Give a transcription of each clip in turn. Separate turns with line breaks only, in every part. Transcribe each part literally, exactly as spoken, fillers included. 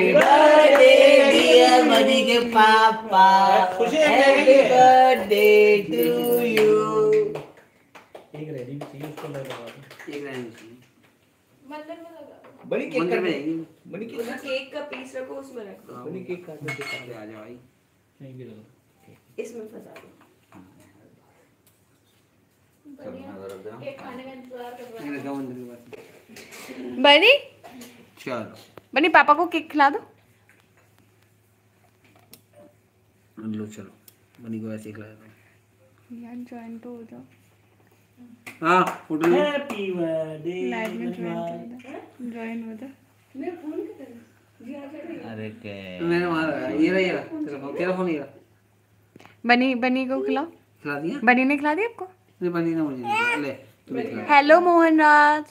Happy birthday dear Bunny के पापा, happy birthday to you.
एक रेडी चाहिए उसको लगा दो,
एक रेडी चाहिए
मंदिर में लगा,
बनी केक
मंदिर
काट
में
दो,
जाएगी।
बनी
उसका
केक
केक का पीस रखो उसमें रख दो,
बनी केक काट दो, केक काट दो।
आ जा भाई,
नहीं भी लगा।
इसमें फंसा दो।
केक खाने का इंतजार कर रहा
ये
है।
लगा मंदिर के पास।
बनी
चलो
बनी पापा को केक खिला दो।
लो चलो, बनी को ऐसे ही खिलाया दो।
यार ज्वाइन तो हो जाओ,
हाँ फोटो ले।
हैप्पी बर्थडे
लाइव में ज्वाइन कर दो, ज्वाइन हो जाओ।
मैं फोन कर रही हूं जी, आ जा।
अरे क्या
मैंने मारा, ये रहा ये रहा तेरा फोन, तेरा फोन ये रहा।
बनी बनी को खिलाओ।
खिला दिया?
बनी ने खिला दिया आपको?
नहीं बनी ना, मुझे नहीं। ले तू भी खिला।
हेलो मोहन राज।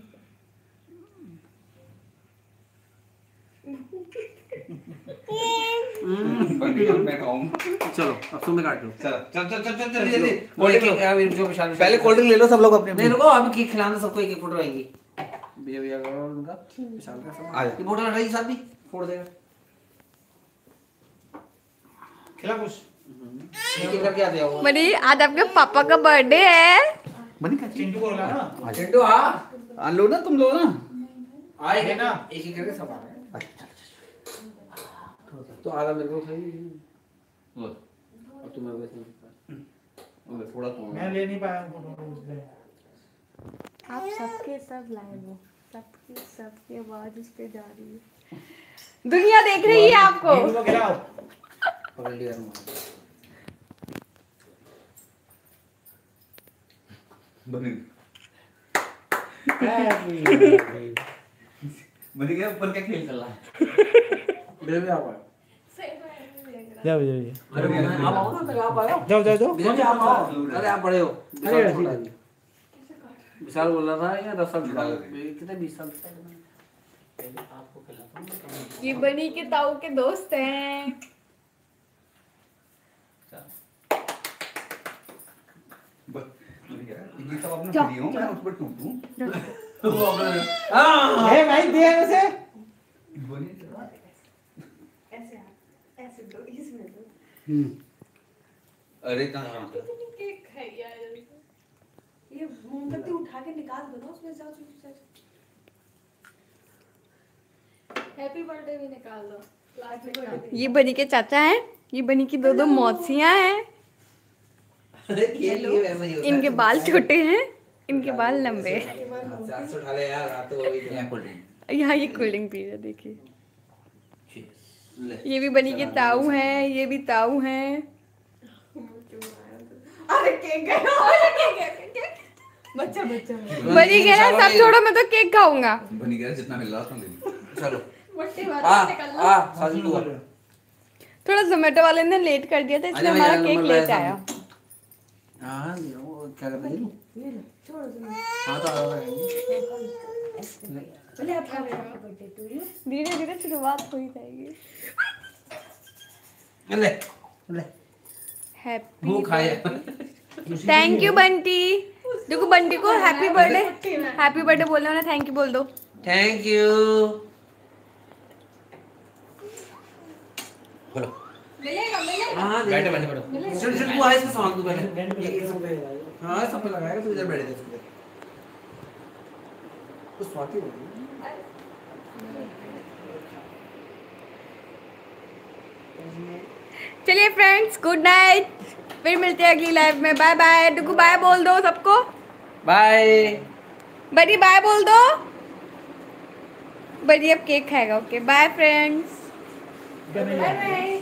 मैं खाऊं।
चलो अब तुम भी काट लो।
चल चल चल चल चल जल्दी जल्दी।
कोल्ड ड्रिंक यार, मेरे जो विशाल
पहले कोल्ड ड्रिंक ले लो सब लोग अपने
नहीं
अपने।
रुको, अभी केक खिलाना सबको, एक एक फोटो आएंगी। भैया भैया करो उनका, विशाल का सब।
आ जा।
ये बोतल हटाइए साथ भी, फोड़ देगा।
खिला कुछ।
एक एक करके आते आओ।
बनी आज आपके पापा का बर्थडे है।
बनी का
चिंटू को ला ना।
चिंटू हाँ,
आ लो ना, तुम लो ना।
आएगा
ना।
ना, एक एक करके सब आ रहे हैं। तो आधा मेरे को खाइए,
लो
और तुम मेरे को।
लो थोड़ा तो।
मैं ले नहीं पाया फोटो उससे।
आप सबके सब लाइव हो, सबके सबकी आवाज उस पे जा रही है, दुनिया देख रही है आपको।
चिंटू को खिलाओ।
पकड़ लिया रुमाल।
बनी
हैप्पी बर्थडे।
बनी के ऊपर क्या खेल चल रहा है?
मेरे भी आप आए।
जाओ जाओ
अरे मैं आप आओ ना, तक आप आओ।
जाओ जाओ जाओ।
विशाल जी आप आओ। अरे आप बड़े हो।
अरे
विशाल
ऐसे
बोल
ही।
रहा है। विशाल बोल रहा था या दस साल
विशाल।
कितने बीस साल
आपको खिलाता हूं।
ये बनी के ताऊ के दोस्त हैं।
ये सब अपने फ्री हो, मैं उस पर टूटूं।
ए भाई दे उसे।
बनी
ऐसे आ, ऐसे दो, इसमें दो।
अरे कहाँ
केक खाई यार।
ये मोमबत्ती उठा के निकाल दो ना उसमें, जाओ जाओ।
हैप्पी बर्थडे भी निकाल दो। लास्ट में निकाल दो।
ये बनी के चाचा हैं, ये बनी की दो दो मौसियां हैं। इनके बाल छोटे हैं, इनके बाल लंबे हैं।
उठा ले यार, रात को
यहाँ कोल्ड ड्रिंक।
यहाँ ये कोल्ड ड्रिंक पी रहे हैं, देखिए।
ले।
ये भी बनी के ताऊ हैं, ये भी ताऊ हैं।
अरे केक गया, अरे केक गया, केक गया। बच्चा बच्चा
बनी कह रहा है सब छोड़ो, मैं तो केक खाऊंगा।
बनी के जितना मिल रहा था ले लो।
चलो
बट्टे
आ
वाला निकाल लो।
आ साजू तू आ।
थोड़ा जोमेटो वाले ने लेट कर दिया था, इसलिए
आजा,
हमारा
मेरा
केक
नंबर
लेट
लाया
आया।
हाँ ये वो क्या कर रही है?
ये लो, छोड़ो तुम।
हाँ तो आ रहा है।
चलिए आप हैप्पी बर्थडे टू यू।
धीरे धीरे शुरुआत हो ही जाएगी।
ले ले
हैप्पी
वो खाया।
Thank you Bunty. देखो बंटी को हैप्पी बर्थडे, हैप्पी बर्थडे बोलने वाला, थैंक यू बोल दो।
Thank you. बोलो।
मिलेगा मिलेगा।
हाँ
बैठे बैठे बैठो।
चल चल तू आ, इसका सामान तू पहले। ये सब पे हाँ सब पे लगाएगा, तू इधर बैठ जा इसके। तो स्वाति हो गई।
चलिए फ्रेंड्स, गुड नाइट, फिर मिलते हैं अगली लाइव में। Bye bye. डुगू बाय बोल दो सबको।
बाय।
बड़ी बाय बोल दो। बड़ी अब केक खाएगा। Okay bye friends.
Bye bye.